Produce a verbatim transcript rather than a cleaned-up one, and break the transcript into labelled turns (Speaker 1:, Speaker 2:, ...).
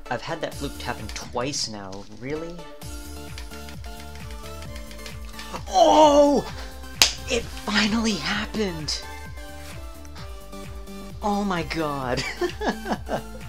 Speaker 1: I've had that fluke happen twice now. Really? Oh! It finally happened! Oh my god.